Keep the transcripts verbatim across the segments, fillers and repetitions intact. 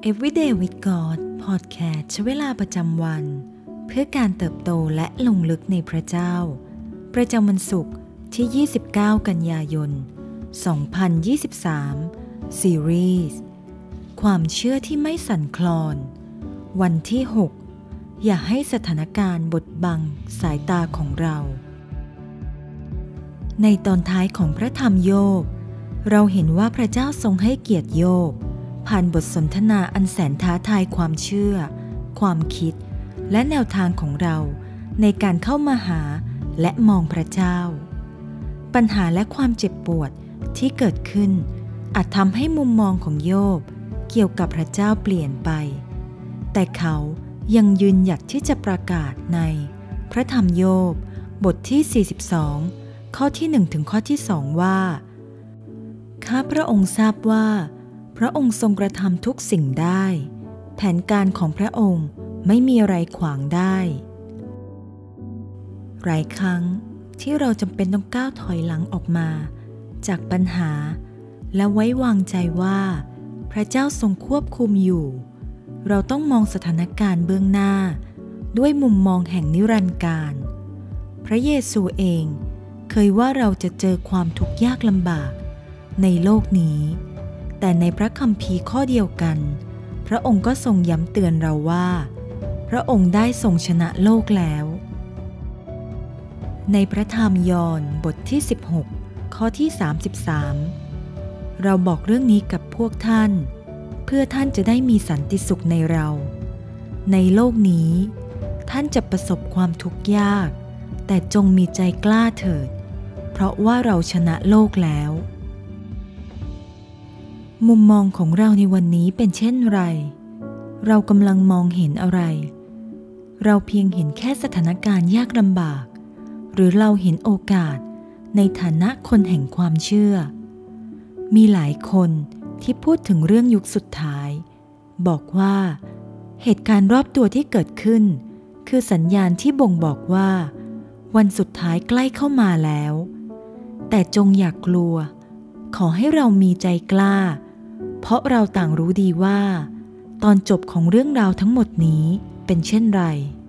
Everyday with God Podcast ใช้เวลาประจำวันเพื่อการเติบโตและลงลึกในพระเจ้าประจำวันศุกร์ที่ยี่สิบเก้ากันยายนสองพันยี่สิบสามซีรีส์ความเชื่อที่ไม่สั่นคลอนวันที่หกอย่าให้สถานการณ์บดบังสายตาของเราในตอนท้ายของพระธรรมโยบเราเห็นว่าพระเจ้าทรงให้เกียรติโยบผ่านบทสนทนาอันแสนท้าทายความเชื่อความคิดและแนวทางของเราในการเข้ามาหาและมองพระเจ้าปัญหาและความเจ็บปวดที่เกิดขึ้นอาจทำให้มุมมองของโยบเกี่ยวกับพระเจ้าเปลี่ยนไปแต่เขายังยืนหยัดที่จะประกาศในพระธรรมโยบบทที่สี่สิบสองข้อที่หนึ่งถึงข้อที่สองว่าข้าพระองค์ทราบว่าพระองค์ทรงกระทำทุกสิ่งได้แผนการของพระองค์ไม่มีอะไรขวางได้หลายครั้งที่เราจำเป็นต้องก้าวถอยหลังออกมาจากปัญหาและไว้วางใจว่าพระเจ้าทรงควบคุมอยู่เราต้องมองสถานการณ์เบื้องหน้าด้วยมุมมองแห่งนิรันดร์การพระเยซูเองเคยว่าเราจะเจอความทุกข์ยากลำบากในโลกนี้แต่ในพระคัมภีร์ข้อเดียวกันพระองค์ก็ทรงย้ำเตือนเราว่าพระองค์ได้ทรงชนะโลกแล้วในพระธรรมยอห์นบทที่สิบหกข้อที่สามสิบสามเราบอกเรื่องนี้กับพวกท่านเพื่อท่านจะได้มีสันติสุขในเราในโลกนี้ท่านจะประสบความทุกข์ยากแต่จงมีใจกล้าเถิดเพราะว่าเราชนะโลกแล้วมุมมองของเราในวันนี้เป็นเช่นไรเรากำลังมองเห็นอะไรเราเพียงเห็นแค่สถานการณ์ยากลำบากหรือเราเห็นโอกาสในฐานะคนแห่งความเชื่อมีหลายคนที่พูดถึงเรื่องยุคสุดท้ายบอกว่าเหตุการณ์รอบตัวที่เกิดขึ้นคือสัญญาณที่บ่งบอกว่าวันสุดท้ายใกล้เข้ามาแล้วแต่จงอย่ากกลัวขอให้เรามีใจกล้าเพราะเราต่างรู้ดีว่าตอนจบของเรื่องราวทั้งหมดนี้เป็นเช่นไร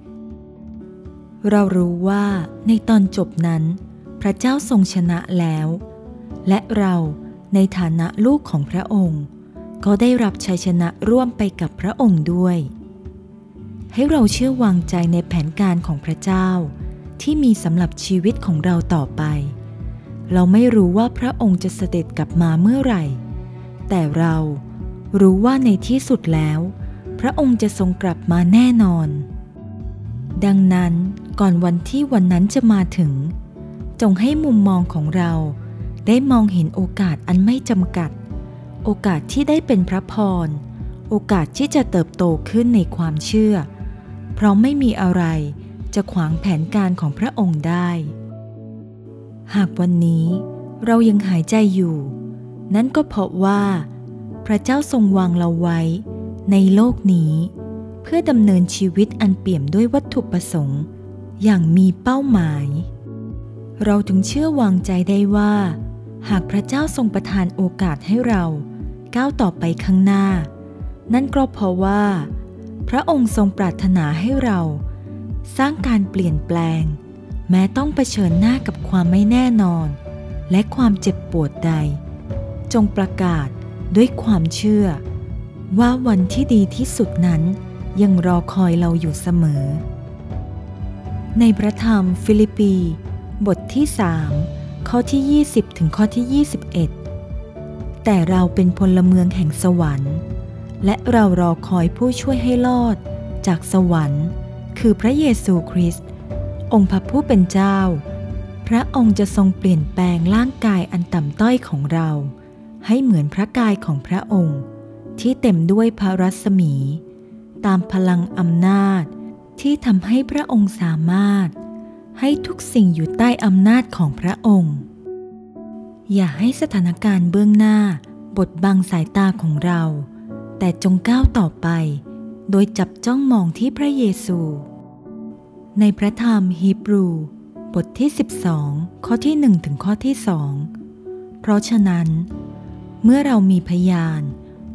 เรารู้ว่าในตอนจบนั้นพระเจ้าทรงชนะแล้วและเราในฐานะลูกของพระองค์ก็ได้รับชัยชนะร่วมไปกับพระองค์ด้วยให้เราเชื่อวางใจในแผนการของพระเจ้าที่มีสำหรับชีวิตของเราต่อไปเราไม่รู้ว่าพระองค์จะเสด็จกลับมาเมื่อไหร่แต่เรารู้ว่าในที่สุดแล้วพระองค์จะทรงกลับมาแน่นอนดังนั้นก่อนวันที่วันนั้นจะมาถึงจงให้มุมมองของเราได้มองเห็นโอกาสอันไม่จำกัดโอกาสที่ได้เป็นพระพรโอกาสที่จะเติบโตขึ้นในความเชื่อเพราะไม่มีอะไรจะขวางแผนการของพระองค์ได้หากวันนี้เรายังหายใจอยู่นั่นก็เพราะว่าพระเจ้าทรงวางเราไว้ในโลกนี้เพื่อดำเนินชีวิตอันเปี่ยมด้วยวัตถุประสงค์อย่างมีเป้าหมายเราจึงเชื่อวางใจได้ว่าหากพระเจ้าทรงประทานโอกาสให้เราก้าวต่อไปข้างหน้านั่นก็เพราะว่าพระองค์ทรงปรารถนาให้เราสร้างการเปลี่ยนแปลงแม้ต้องเผชิญหน้ากับความไม่แน่นอนและความเจ็บปวดใดจงประกาศด้วยความเชื่อว่าวันที่ดีที่สุดนั้นยังรอคอยเราอยู่เสมอในพระธรรมฟิลิปปีบทที่สามข้อที่ยี่สิบถึงข้อที่ยี่สิบเอ็ดแต่เราเป็นพลเมืองแห่งสวรรค์และเรารอคอยผู้ช่วยให้รอดจากสวรรค์คือพระเยซูคริสต์องค์พระผู้เป็นเจ้าพระองค์จะทรงเปลี่ยนแปลงร่างกายอันต่ำต้อยของเราให้เหมือนพระกายของพระองค์ที่เต็มด้วยพระรัศมีตามพลังอำนาจที่ทำให้พระองค์สามารถให้ทุกสิ่งอยู่ใต้อำนาจของพระองค์อย่าให้สถานการณ์เบื้องหน้าบดบังสายตาของเราแต่จงก้าวต่อไปโดยจับจ้องมองที่พระเยซูในพระธรรมฮีบรูบทที่สิบสองข้อที่หนึ่งถึงข้อที่สองเพราะฉะนั้นเมื่อเรามีพยาน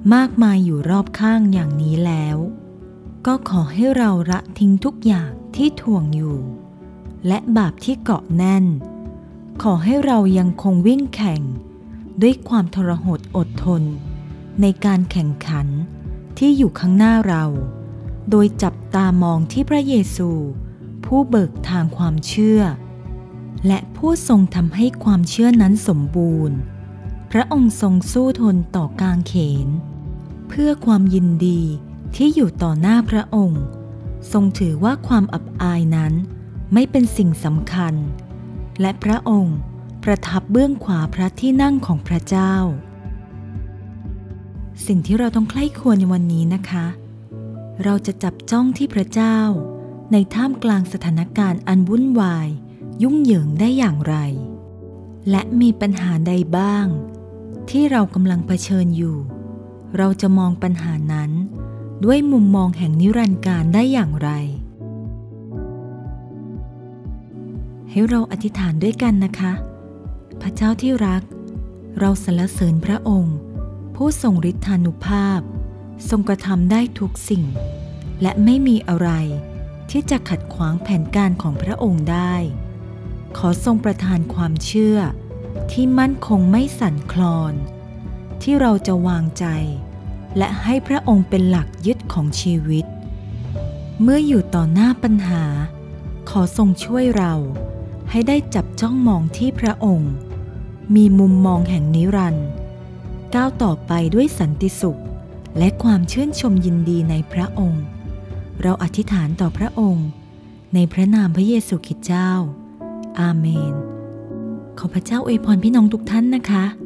มากมายอยู่รอบข้างอย่างนี้แล้วก็ขอให้เราละทิ้งทุกอย่างที่ถ่วงอยู่และบาปที่เกาะแน่นขอให้เรายังคงวิ่งแข่งด้วยความทรหดอดทนในการแข่งขันที่อยู่ข้างหน้าเราโดยจับตามองที่พระเยซูผู้เบิกทางความเชื่อและผู้ทรงทำให้ความเชื่อนั้นสมบูรณ์พระองค์ทรงสู้ทนต่อกางเขนเพื่อความยินดีที่อยู่ต่อหน้าพระองค์ทรงถือว่าความอับอายนั้นไม่เป็นสิ่งสำคัญและพระองค์ประทับเบื้องขวาพระที่นั่งของพระเจ้าสิ่งที่เราต้องใคร่ครวญในวันนี้นะคะเราจะจับจ้องที่พระเจ้าในท่ามกลางสถานการณ์อันวุ่นวายยุ่งเหยิงได้อย่างไรและมีปัญหาใดบ้างที่เรากำลังเผชิญอยู่เราจะมองปัญหานั้นด้วยมุมมองแห่งนิรันดร์กาลได้อย่างไรให้เราอธิษฐานด้วยกันนะคะพระเจ้าที่รักเราสรรเสริญพระองค์ผู้ทรงฤทธานุภาพทรงกระทำได้ทุกสิ่งและไม่มีอะไรที่จะขัดขวางแผนการของพระองค์ได้ขอทรงประทานความเชื่อที่มั่นคงไม่สั่นคลอนที่เราจะวางใจและให้พระองค์เป็นหลักยึดของชีวิตเมื่ออยู่ต่อหน้าปัญหาขอทรงช่วยเราให้ได้จับจ้องมองที่พระองค์มีมุมมองแห่งนิรันดร์ก้าวต่อไปด้วยสันติสุขและความชื่นชมยินดีในพระองค์เราอธิษฐานต่อพระองค์ในพระนามพระเยซูคริสต์เจ้าอาเมนขอพระเจ้าอวยพรพี่น้องทุกท่านนะคะ